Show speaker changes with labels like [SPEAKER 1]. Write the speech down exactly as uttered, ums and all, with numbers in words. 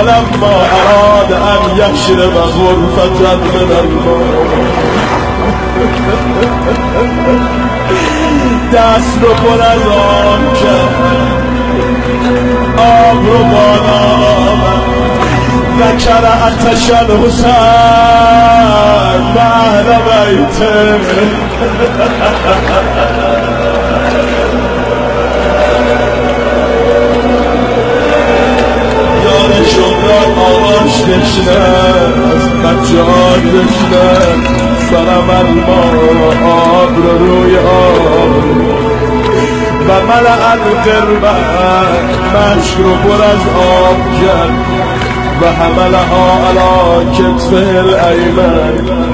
[SPEAKER 1] فلما اراد ان یشرب غرفة من الماء دست رو پر از آب کرد، آب رو بالا آمد ذکر آتش الحسین مهر بیته. یار شمران آواش تشنه است، بچه ها تشنه، سرم الماء آب رو روی آب و ملع القربة مشک رو پر از آب کرد و حملها علی کتفه الایمن